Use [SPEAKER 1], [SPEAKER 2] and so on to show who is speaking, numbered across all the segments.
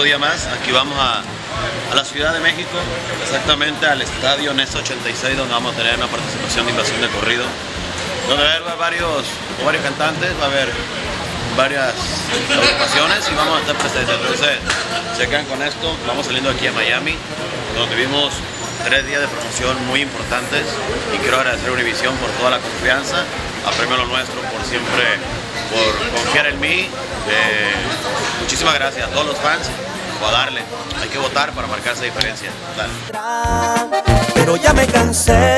[SPEAKER 1] otro día más. Aquí vamos a la Ciudad de México, exactamente al estadio Nesa 86, donde vamos a tener una participación de Invasión de Corrido, donde va a haber varios cantantes, va a haber varias agrupaciones y vamos a estar presentes. Entonces se quedan con esto. Vamos saliendo aquí a Miami, donde vimos 3 días de promoción muy importantes, y quiero agradecer a Univision por toda la confianza, a Premio Lo Nuestro por siempre, por confiar en mí. Muchísimas gracias a todos los fans. O a darle, hay que votar para marcar esa diferencia. Dale.
[SPEAKER 2] Pero ya me cansé,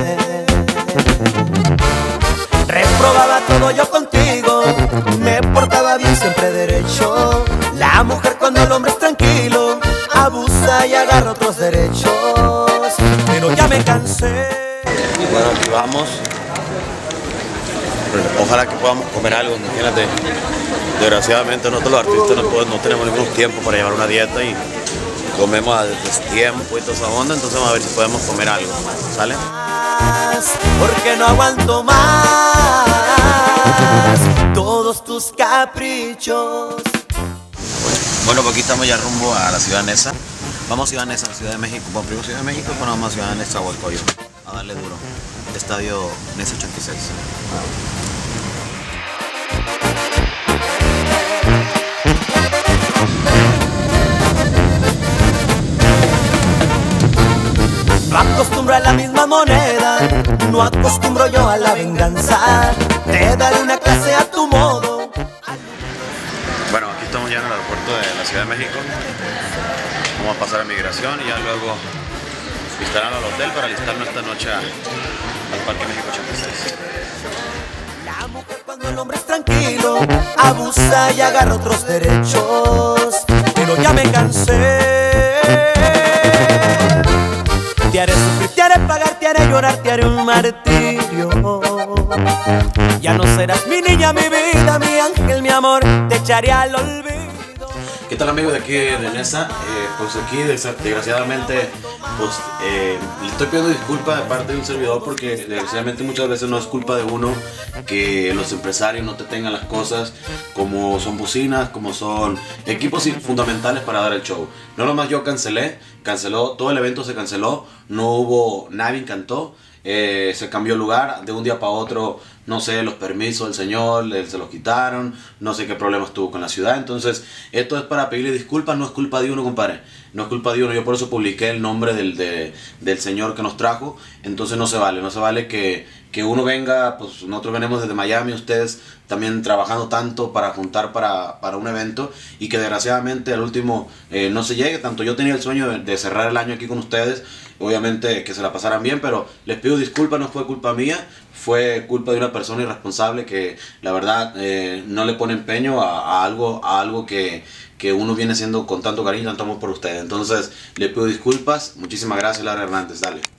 [SPEAKER 2] reprobaba todo yo contigo, me portaba bien siempre derecho. La mujer cuando el hombre es tranquilo abusa y agarra otros derechos. Pero ya me cansé.
[SPEAKER 1] Bueno, aquí vamos. Ojalá que podamos comer algo, imagínate. Desgraciadamente nosotros los artistas no tenemos ningún tiempo para llevar una dieta y comemos a destiempo y toda esa onda, entonces vamos a ver si podemos comer algo, ¿sale?
[SPEAKER 2] Porque no aguanto más todos tus caprichos.
[SPEAKER 1] Bueno, pues aquí estamos ya rumbo a la Ciudad de Nesa. Vamos a Ciudad de Nesa, Ciudad de México. Bueno, primero Ciudad de México, después vamos a Ciudad de Nesa o el Coyo. A darle duro. Estadio Nesa 86.
[SPEAKER 2] No acostumbro a la misma moneda, no acostumbro yo a la venganza. Te daré una clase a tu modo.
[SPEAKER 1] Bueno, aquí estamos ya en el aeropuerto de la Ciudad de México. Vamos a pasar a migración y ya luego visitarán al hotel para alistarnos esta noche al Parque México 86.
[SPEAKER 2] La mujer cuando el hombre es tranquilo abusa y agarra otros derechos. Pero ya me cansé. Te haré sufrir, te haré pagar, te haré llorar, te haré un martirio. Ya no serás mi niña, mi vida, mi ángel, mi amor, te echaré al olvido.
[SPEAKER 1] ¿Qué tal, amigos de aquí de Nesa? Pues aquí desgraciadamente pues, le estoy pidiendo disculpas de parte de un servidor, porque desgraciadamente muchas veces no es culpa de uno que los empresarios no te tengan las cosas como son bocinas, como son equipos fundamentales para dar el show. No nomás yo canceló, todo el evento se canceló, no hubo, nadie cantó. Se cambió el lugar de un día para otro, no sé, los permisos del señor se los quitaron, no sé qué problemas tuvo con la ciudad. Entonces esto es para pedirle disculpas, no es culpa de uno, compadre, no es culpa de uno. Yo por eso publiqué el nombre del señor que nos trajo. Entonces no se vale que uno venga, pues nosotros venimos desde Miami, ustedes también trabajando tanto para juntar para un evento, y que desgraciadamente al último no se llegue. Tanto yo tenía el sueño de cerrar el año aquí con ustedes, obviamente que se la pasaran bien, pero les pido disculpas, no fue culpa mía, fue culpa de una persona irresponsable que la verdad no le pone empeño a algo que uno viene haciendo con tanto cariño, tanto amor por ustedes. Entonces les pido disculpas, muchísimas gracias, Lara Hernández, dale.